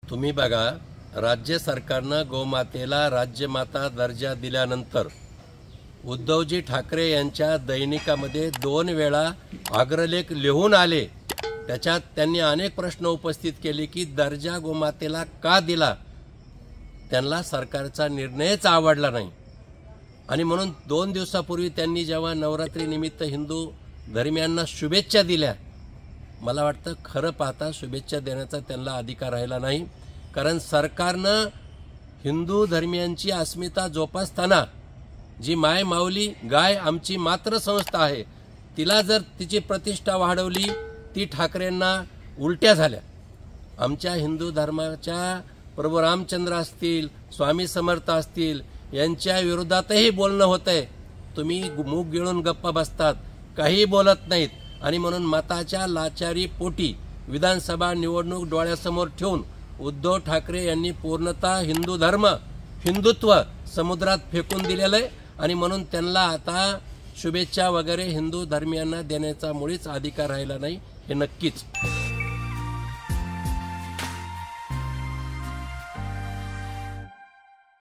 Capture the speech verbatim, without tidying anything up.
तुम्ही बघा, राज्य सरकारनं गोमातेला राज्यमाता दर्जा दिल्यानंतर उद्धवजी ठाकरे यांच्या दैनिकामध्ये दोन वेळा अग्रलेख लिहून आले। त्याच्यात त्यांनी अनेक प्रश्न उपस्थित केले की दर्जा गोमातेला का दिला, त्यांना सरकारचा निर्णयच आवडला नाही। आणि म्हणून दोन दिवसापूर्वी त्यांनी जेव्हा नवरात्री निमित्त हिंदू धर्मियांना शुभेच्छा दिल्या, मला वाटतं खरं पाहता शुभेच्छा देण्याचा त्यांना अधिकार राहिला नाही। कारण सरकारनं हिंदू धर्मियांची अस्मिता जोपासताना जी माय माऊली गाय आमची मात्र संस्था आहे, तिला जर तिची प्रतिष्ठा वाढवली, ती ठाकरेंना उलट्या झाल्या। आमच्या हिंदू धर्माच्या प्रभू रामचंद्र असतील, स्वामी समर्थ असतील, यांच्या विरोधातही बोलणं होतंय। तुम्ही मूग गिळून गप्पा बसतात, काही बोलत नाहीत। आणि म्हणून मताच्या लाचारी पोटी विधानसभा निवडणूक डोळ्यासमोर ठेवून उद्धव ठाकरे यांनी पूर्णतः हिंदू धर्म हिंदुत्व समुद्रात फेकून दिलेलं आहे। आणि म्हणून त्यांना आता शुभेच्छा वगैरे हिंदू धर्मियांना देण्याचा मुळीच अधिकार राहिला नाही, हे नक्कीच।